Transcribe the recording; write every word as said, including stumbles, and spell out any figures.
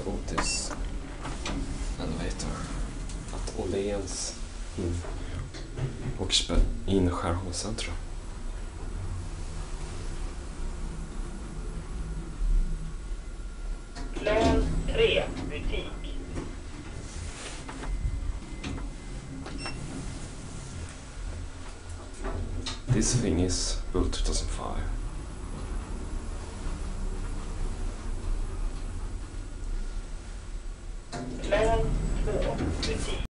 Otis Elevator. Att Åhléns in och in Skärholmscentrum. Plan tre, butik. This thing is built two thousand five. Plan två, butik.